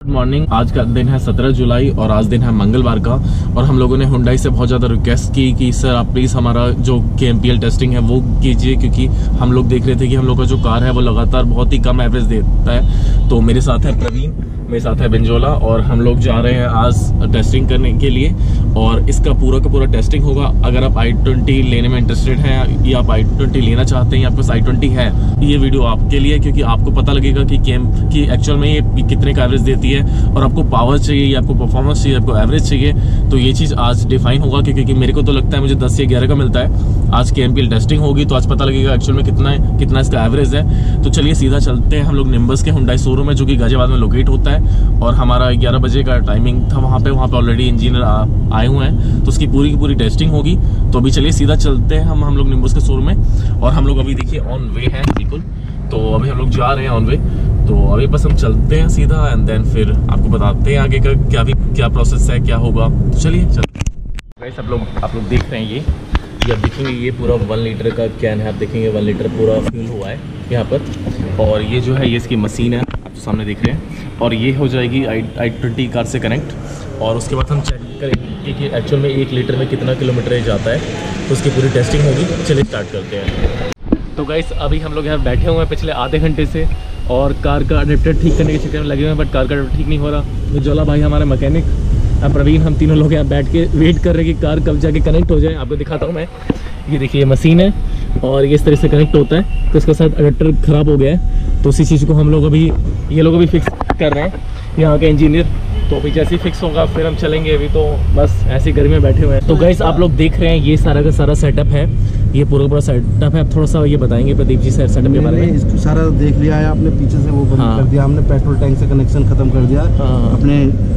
Good morning. आज का दिन है 17 जुलाई और आज दिन है मंगलवार का। और हम लोगों ने हुंडई से बहुत ज़्यादा रिक्वेस्ट की कि सर आप प्लीज़ हमारा जो KMPL टेस्टिंग है वो कीजिए, क्योंकि हम लोग देख रहे थे कि हम लोग का जो कार है वो लगातार बहुत ही कम एवरेज देता है। तो मेरे साथ है प्रवीण, मेरे साथ है बिंजोला और हम लोग जा रहे हैं आज टेस्टिंग करने के लिए। और इसका पूरा का पूरा टेस्टिंग होगा। अगर आप i20 लेने में इंटरेस्टेड हैं या आप i20 लेना चाहते हैं या आपके पास i20 है, ये वीडियो आपके लिए, क्योंकि आपको पता लगेगा कि एक्चुअल में ये कितने का एवरेज देती है और आपको पावर चाहिए या आपको परफॉर्मेंस चाहिए, आपको एवरेज चाहिए। तो ये चीज़ आज डिफाइन होगा, क्योंकि मेरे को तो लगता है मुझे 10 से 11 का मिलता है। आज KMPL टेस्टिंग होगी तो आज पता लगेगा एक्चुअल में कितना इसका एवरेज है। तो चलिए सीधा चलते हैं हम लोग निम्बस के हुंडई शोरूम में, जो कि गाजियाबाद में लोकेट होता है। और हमारा 11 बजे का टाइमिंग था वहाँ पे ऑलरेडी इंजीनियर आए हुए हैं, तो उसकी पूरी की पूरी टेस्टिंग होगी। तो अभी चलिए सीधा चलते हैं हम लोग निम्बस के शोरूम में। और हम लोग अभी देखिए ऑन वे हैं बिल्कुल। तो अभी हम लोग जा रहे हैं ऑन वे। तो अभी बस हम चलते हैं सीधा एंड देन फिर आपको बताते हैं आगे का क्या प्रोसेस है, क्या होगा। तो चलिए चलते हैं। आप लोग देख रहे हैं ये आप देखेंगे ये पूरा 1 लीटर का कैन है। आप देखेंगे 1 लीटर पूरा फ्यूल हुआ है यहाँ पर। और ये जो है ये इसकी मशीन है, आप तो सामने देख रहे हैं। और ये हो जाएगी i20 कार से कनेक्ट। और उसके बाद हम चेक करेंगे कि एक्चुअल में 1 लीटर में कितना किलोमीटर जाता है। तो उसकी पूरी टेस्टिंग होगी। चलिए स्टार्ट करते हैं। तो गाइस अभी हम लोग यहाँ बैठे हुए हैं पिछले आधे घंटे से और कार का अडेप्टर ठीक करने के चक्कर में लगे हुए हैं, बट कार का अडेप्टर ठीक नहीं हो रहा। बिंजोला भाई हमारे मैकेनिक, प्रवीण, हम तीनों लोग यहाँ बैठ के वेट कर रहे हैं कि कार कब जाके कनेक्ट हो जाए। आपको दिखाता हूँ मैं। ये देखिए ये मशीन है और ये इस तरह से कनेक्ट होता है। तो इसका शायद अडेप्टर ख़राब हो गया है, तो उसी चीज़ को हम लोग ये लोग अभी फिक्स कर रहे हैं, यहाँ के इंजीनियर। तो अभी जैसे ही फिक्स होगा फिर हम चलेंगे। अभी तो बस ऐसे घर में बैठे हुए हैं। तो गाइस आप लोग देख रहे हैं ये सारा का सारा सेटअप है, ये पूरा सेटअप है। आप थोड़ा सा ये बताएंगे प्रदीप जी सर सेटअप के बारे में। इसको सारा देख लिया है आपने, पीछे से वो बंद कर दिया हमने, पेट्रोल टैंक से कनेक्शन खत्म कर दिया अपने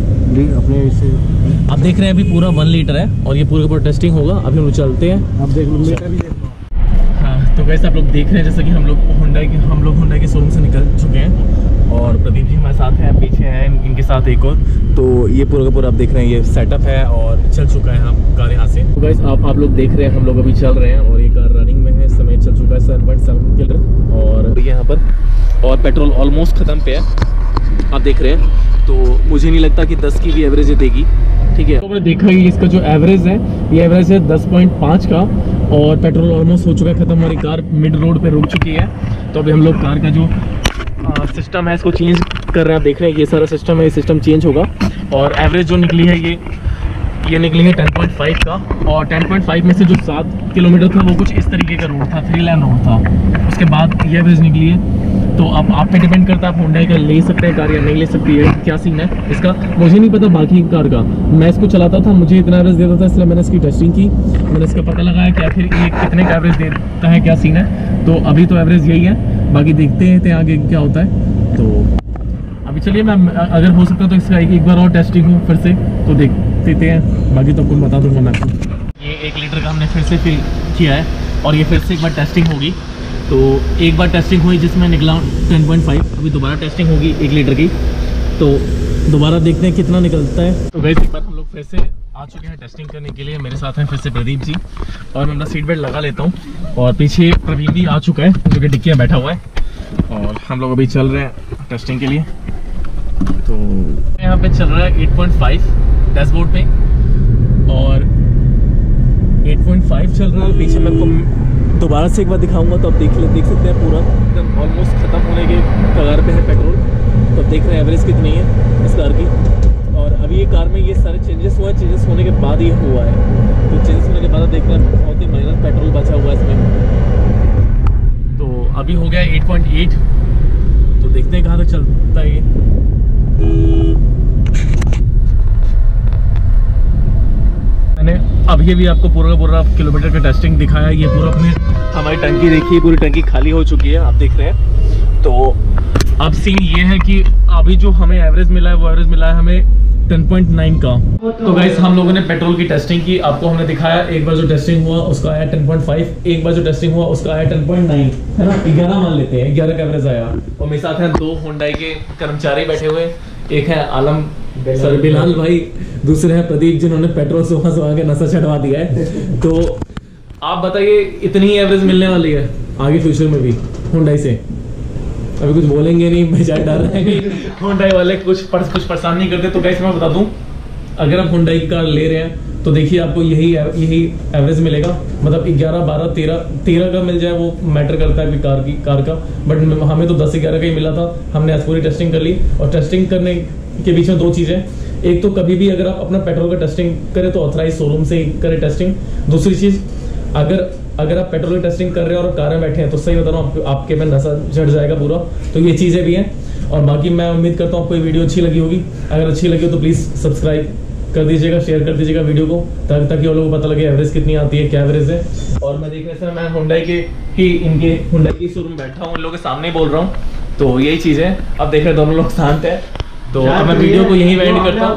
से। आप देख रहे हैं अभी पूरा 1 लीटर है और ये पूरा टेस्टिंग होगा। अभी हम चलते हैं। आप देख लो मीटर भी देख लो। हाँ तो वैसे आप लोग देख रहे हैं जैसे कि हम लोग हुंडई के शोरूम से निकल चुके हैं और प्रदीप जी हमारे साथ हैं, पीछे हैं इनके साथ एक और। तो ये पूरा का पूरा आप देख रहे हैं ये सेटअप है और चल चुका है हम कार यहाँ से। तो गाइस आप लोग देख रहे हैं हम लोग अभी चल रहे हैं और ये कार रनिंग में है। इस समय चल चुका है 7.7 किलोमीटर और यहाँ पर और पेट्रोल ऑलमोस्ट ख़त्म पे है, आप देख रहे हैं। तो मुझे नहीं लगता कि 10 की भी एवरेज देगी, ठीक है। तो मैंने देखा कि इसका जो एवरेज है ये एवरेज है 10.5 का और पेट्रोल ऑलमोस्ट हो चुका है ख़त्म। हमारी कार मिड रोड पे रुक चुकी है। तो अभी हम लोग कार का जो सिस्टम है इसको चेंज कर रहे हैं। आप देख रहे हैं ये सारा सिस्टम है, ये सिस्टम चेंज होगा। और एवरेज जो निकली है ये निकली है 10.5 का। और 10.5 में से जो 7 किलोमीटर था वो कुछ इस तरीके का रोड था, 3 लेन रोड था। उसके बाद ये एवरेज निकली है। तो अब आप पे डिपेंड करता है आप हुंडई का ले सकते हैं कार या नहीं ले सकती है, क्या सीन है इसका मुझे नहीं पता। बाकी कार का मैं इसको चलाता था, मुझे इतना एवरेज देता था, इसलिए मैंने इसकी टेस्टिंग की, मैंने इसका पता लगाया कि आखिर ये कितने का एवरेज देता है, क्या सीन है। तो अभी तो एवरेज यही है, बाकी देखते हैं आगे क्या होता है। तो अभी चलिए मैं अगर हो सकता है तो इसका एक बार और टेस्टिंग हो फिर से, तो देख देते हैं। बाकी तो आपको बता दूंगा मैं आपको। ये 1 लीटर का हमने फिर से फिल किया है और ये फिर से एक बार टेस्टिंग होगी। तो एक बार टेस्टिंग हुई जिसमें निकला 10.5, अभी दोबारा टेस्टिंग होगी 1 लीटर की। तो दोबारा देखते हैं कितना निकलता है। तो गाइस एक बार हम लोग फिर से आ चुके हैं टेस्टिंग करने के लिए। मेरे साथ हैं फिर से प्रदीप जी और मैं अपना सीट बेल्ट लगा लेता हूँ। और पीछे प्रवीण भी आ चुका है जो कि डिक्की में बैठा हुआ है और हम लोग अभी चल रहे हैं टेस्टिंग के लिए। तो यहाँ पे चल रहा है 8.5 डैशबोर्ड पे और 8.5 चल रहा है। पीछे मैं आपको दोबारा से एक बार दिखाऊंगा तो आप देख सकते हैं पूरा एकदम ऑलमोस्ट ख़त्म होने के कगार पे है पेट्रोल। तो आप देख रहे हैं एवरेज कितनी है इस कार की। और अभी ये कार में ये सारे चेंजेस हुआ है, चेंजेस होने के बाद ये हुआ है। तो चेंजेस होने के बाद देख रहे हैं बहुत ही माइनर पेट्रोल बचा हुआ है इसमें। तो अभी हो गया 8.8। तो देखते हैं कहाँ तक चलता है ये। मैंने अभी भी आपको पूरा किलोमीटर का टेस्टिंग दिखाया। ये पूरा अपने हमारी टंकी देखिए, पूरी टंकी खाली हो चुकी है, आप देख रहे हैं। तो अब सीन ये है कि अभी जो हमें एवरेज मिला है वो एवरेज मिला है हमें 10.9 का। तो गाइस हम लोगों ने पेट्रोल की टेस्टिंग की, आपको हमने दिखाया। एक बार जो टेस्टिंग हुआ उसका आया 10.5, एक बार जो टेस्टिंग हुआ उसका आया 10.9, है ना। 11 मान लेते हैं, 11 का एवरेज आया। और मेरे साथ हैं 2 हुंडई के कर्मचारी बैठे हुए। एक है आलम सर बिलाल भाई, दूसरे हैं प्रदीप जिन्होंने पेट्रोल सुबह के नशा चढ़वा दिया है। तो आप बताइए इतनी ही एवरेज मिलने वाली है आगे फ्यूचर में भी हुंडई से? अभी कुछ बोलेंगे नहीं, बेचारे डर रहे हैं कि हुंडई वाले कुछ परेशान नहीं करते। तो गाइस मैं बता दूं, अगर आप हुंडई की कार ले रहे हैं तो देखिए आपको यही एवरेज मिलेगा, मतलब 11, 12, 13 का मिल जाए वो मैटर करता है कार का, बट हमें तो 10-11 का ही मिला था। हमने आज पूरी टेस्टिंग कर ली, और टेस्टिंग करने के बीच में 2 चीज़ें, एक तो कभी भी अगर आप अपना पेट्रोल का टेस्टिंग करें तो ऑथराइज शोरूम से ही करें टेस्टिंग। दूसरी चीज़, अगर आप पेट्रोल की टेस्टिंग कर रहे हैं और कार में बैठे हैं तो सही बता रहा हूँ आपके में नशा चढ़ जाएगा पूरा। तो ये चीज़ें भी हैं। और बाकी मैं उम्मीद करता हूँ आपको ये वीडियो अच्छी लगी होगी। अगर अच्छी लगी हो तो प्लीज़ सब्सक्राइब कर दीजिएगा, शेयर कर दीजिएगा वीडियो को, ताकि और लोगों को पता लगे एवरेज कितनी आती है, क्या एवरेज है। और मैं देखने से मैं हुंडई इनके हुंडई की शोरूम बैठा हूँ, उन लोगों के सामने ही बोल रहा हूँ। तो यही चीज़ है। अब देख रहे दोनों लोग शांत है, तो अब मैं वीडियो को यहीं एंड करता हूँ।